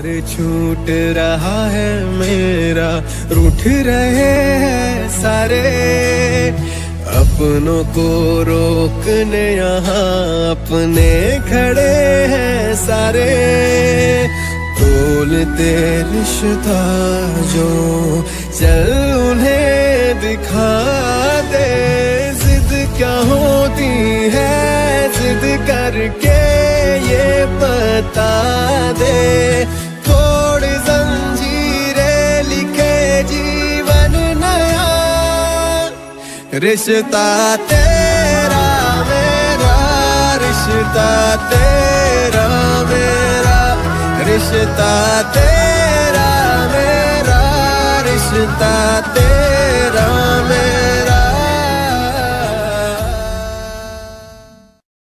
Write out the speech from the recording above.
प्यार छूट रहा है मेरा, रूठ रहे हैं सारे। अपनों को रोकने यहाँ अपने खड़े हैं सारे। तोलते रिश्ता जो चल उन्हें दिखा दे। जिद क्या होती है जिद करके ये बता दे। तोड़ जंजीरें लिखे जीवन नया, रिश्ता तेरा मेरा, रिश्ता तेरा मेरा, रिश्ता तेरा मेरा, रिश्ता तेरा मेरा।